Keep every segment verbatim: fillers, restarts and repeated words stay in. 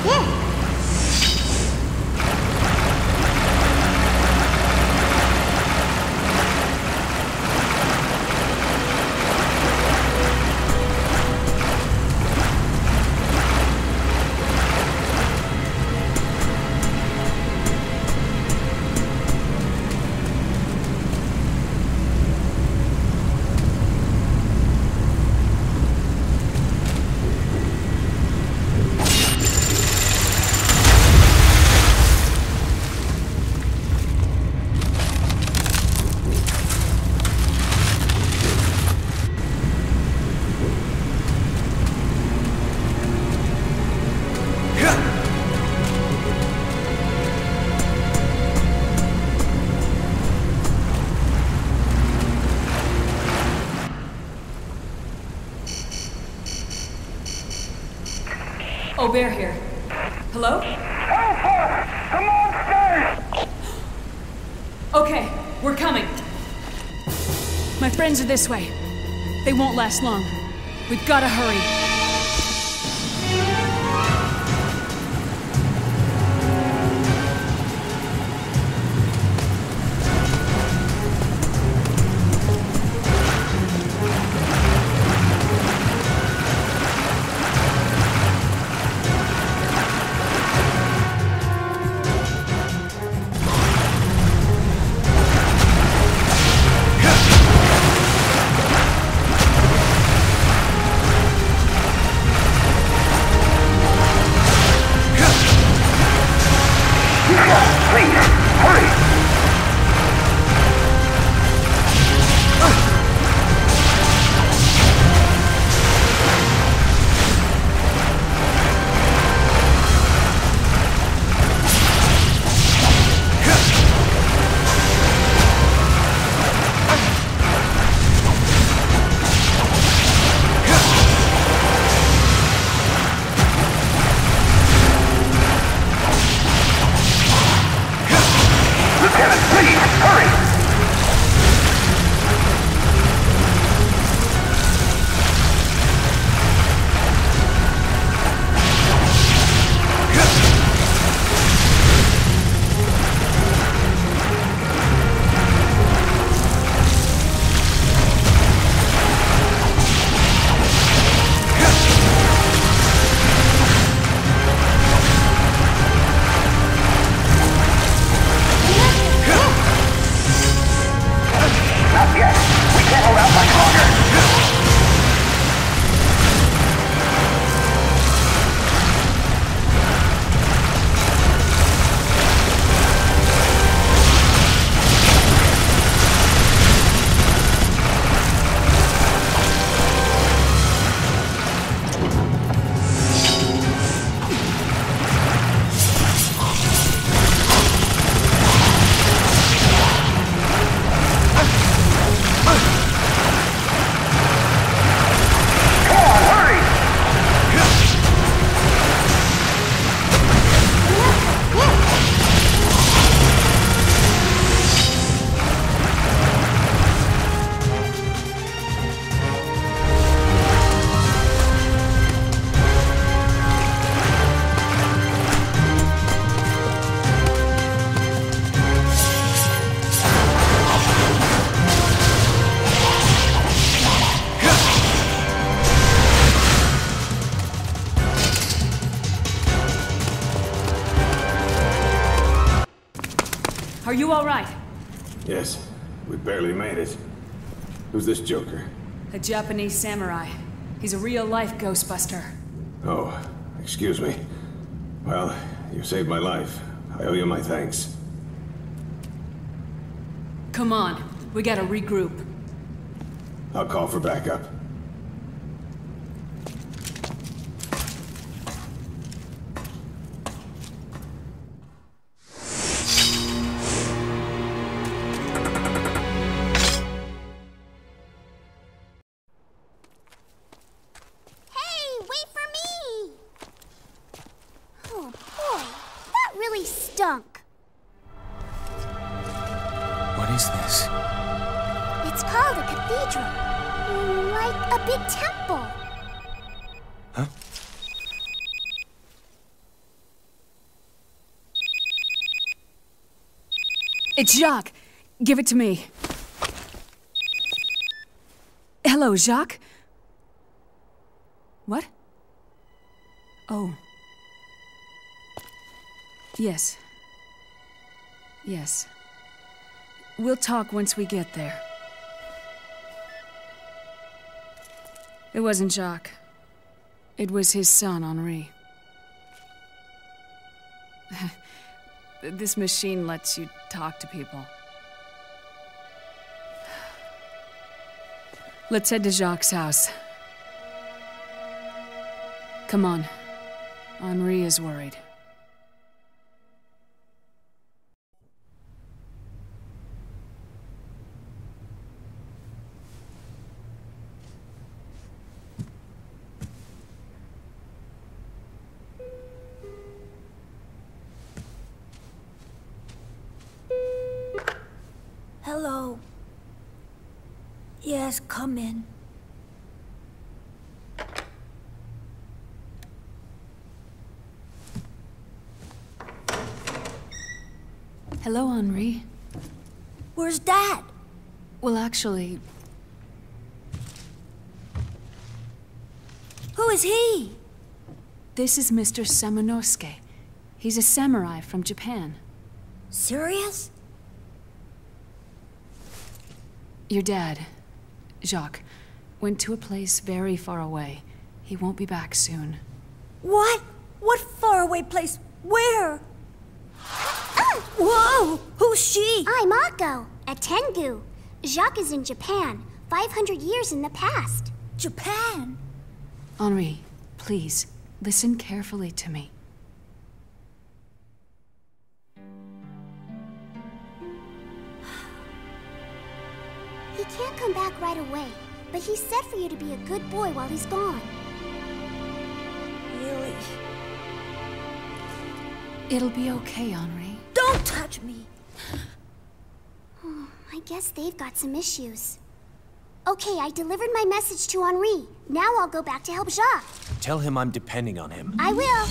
Yeah. Aubert here. Hello? Alpha! The monsters! Okay, we're coming. My friends are this way. They won't last long. We've gotta hurry. Are you all right? Yes, we barely made it. Who's this Joker? A Japanese samurai. He's a real-life Ghostbuster. Oh, excuse me. Well, you saved my life. I owe you my thanks. Come on, we gotta regroup. I'll call for backup. Stunk. What is this? It's called a cathedral. Like a big temple. Huh? It's Jacques. Give it to me. Hello, Jacques? What? Oh. Yes. Yes. We'll talk once we get there. It wasn't Jacques. It was his son, Henri. This machine lets you talk to people. Let's head to Jacques' house. Come on. Henri is worried. Hello. Yes, come in. Hello, Henri. Where's Dad? Well, actually... Who is he? This is Mister Samanosuke. He's a samurai from Japan. Serious? Your dad, Jacques, went to a place very far away. He won't be back soon. What? What faraway place? Where? Whoa! Who's she? I'm Akko, a Tengu. Jacques is in Japan, five hundred years in the past. Japan? Henri, please, listen carefully to me. He can't come back right away, but he said for you to be a good boy while he's gone. Really? It'll be okay, Henri. Don't touch me! Oh, I guess they've got some issues. Okay, I delivered my message to Henri. Now I'll go back to help Jacques. Tell him I'm depending on him. I will.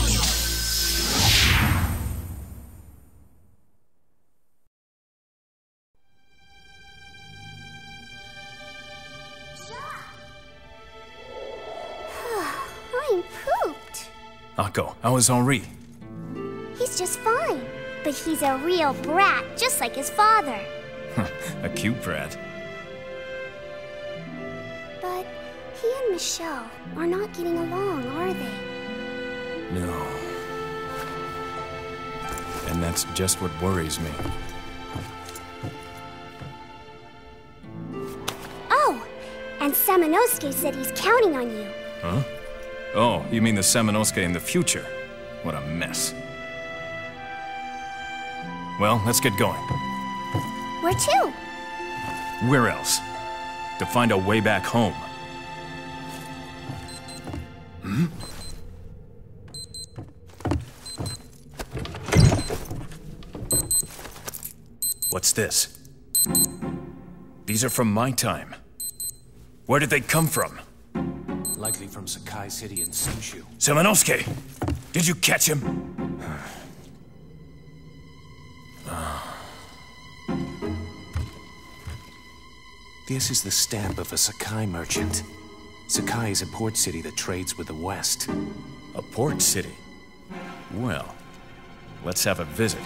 I'm pooped. Akko, how is Henri? He's just fine. But he's a real brat, just like his father. A cute brat. But he and Michelle are not getting along, are they? No. And that's just what worries me. Oh, and Samanosuke said he's counting on you. Huh? Oh, you mean the Samanosuke in the future? What a mess. Well, let's get going. Where to? Where else? To find a way back home. Hmm? What's this? These are from my time. Where did they come from? Likely from Sakai City in Tsushu. Samanosuke! Did you catch him? This is the stamp of a Sakai merchant. Sakai is a port city that trades with the West. A port city? Well, let's have a visit.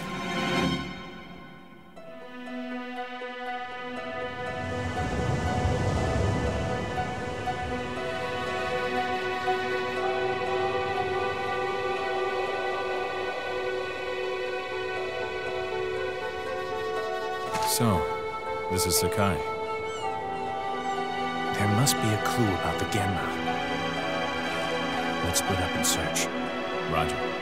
So, this is Sakai. There must be a clue about the Genma. Let's split up and search. Roger.